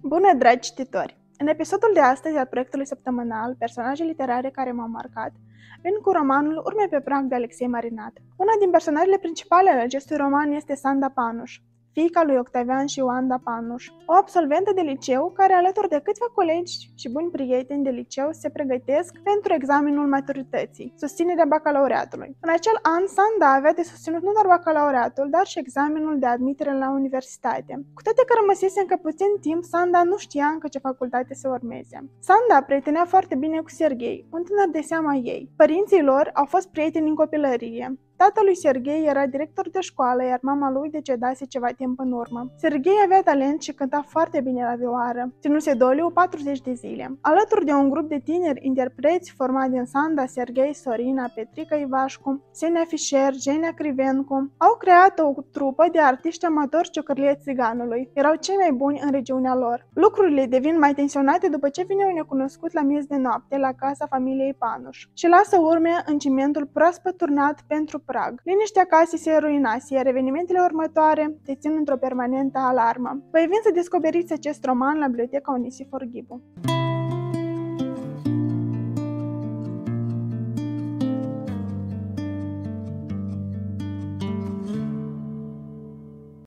Bună, dragi cititori! În episodul de astăzi al proiectului săptămânal Personaje literare care m-au marcat, vin cu romanul Urme pe prag de Alexei Marinat. Una din personajele principale ale acestui roman este Sanda Panuș, fiica lui Octavian și Oanda Panuș, o absolventă de liceu care, alături de câțiva colegi și buni prieteni de liceu, se pregătesc pentru examenul maturității, susținerea bacalaureatului. În acel an, Sanda avea de susținut nu doar bacalaureatul, dar și examenul de admitere la universitate. Cu toate că rămăsese încă puțin timp, Sanda nu știa încă ce facultate să urmeze. Sanda prietenea foarte bine cu Serghei, un tânăr de seama ei. Părinții lor au fost prieteni în copilărie. Tatălui Serghei era director de școală, iar mama lui decedase ceva timp în urmă. Serghei avea talent și cânta foarte bine la vioară. Ținuse doliu 40 de zile. Alături de un grup de tineri interpreți format din Sanda, Serghei, Sorina, Petrica Ivașcu, Senia Fischer, Genia Crivencu, au creat o trupă de artiști amatori ciocărlie țiganului. Erau cei mai buni în regiunea lor. Lucrurile devin mai tensionate după ce vine un necunoscut la miez de noapte la casa familiei Panuș și lasă urme în cimentul proaspăt turnat pentru prag. Liniștea casei se ruinase, iar evenimentele următoare te țin într-o permanentă alarmă. Vă invit să descoperiți acest roman la Biblioteca Onisifor Ghibu.